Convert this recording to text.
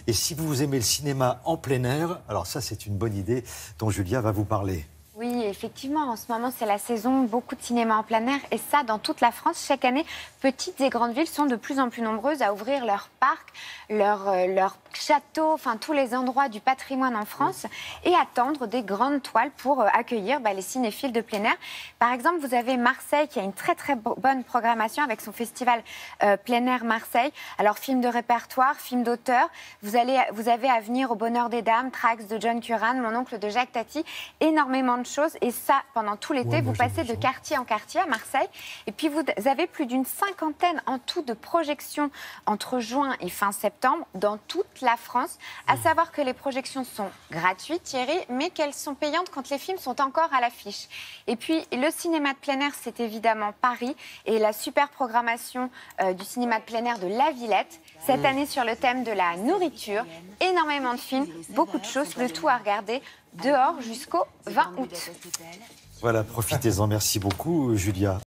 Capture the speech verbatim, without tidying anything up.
Et si vous aimez le cinéma en plein air, alors ça c'est une bonne idée dont Julia va vous parler. Oui, effectivement, en ce moment, c'est la saison, beaucoup de cinéma en plein air. Et ça, dans toute la France, chaque année, petites et grandes villes sont de plus en plus nombreuses à ouvrir leurs parcs, leurs euh, leur châteaux, enfin tous les endroits du patrimoine en France, oui. et attendre des grandes toiles pour euh, accueillir bah, les cinéphiles de plein air. Par exemple, vous avez Marseille qui a une très très bonne programmation avec son festival euh, plein air Marseille. Alors, films de répertoire, films d'auteur, vous, allez, vous avez à venir au Bonheur des Dames, Trax de John Curran, Mon oncle de Jacques Tati, énormément de choses. Et ça, pendant tout l'été, ouais, vous passez de quartier en quartier à Marseille. Et puis, vous avez plus d'une cinquantaine en tout de projections entre juin et fin septembre dans toute la France. À savoir que les projections sont gratuites, Thierry, mais qu'elles sont payantes quand les films sont encore à l'affiche. Et puis, le cinéma de plein air, c'est évidemment Paris. Et la super programmation euh, du cinéma de plein air de La Villette. Cette mmh. année, sur le thème de la nourriture, énormément de films, beaucoup de choses, le tout à regarder dehors jusqu'au vingt août. Voilà, profitez-en. Merci beaucoup, Julia.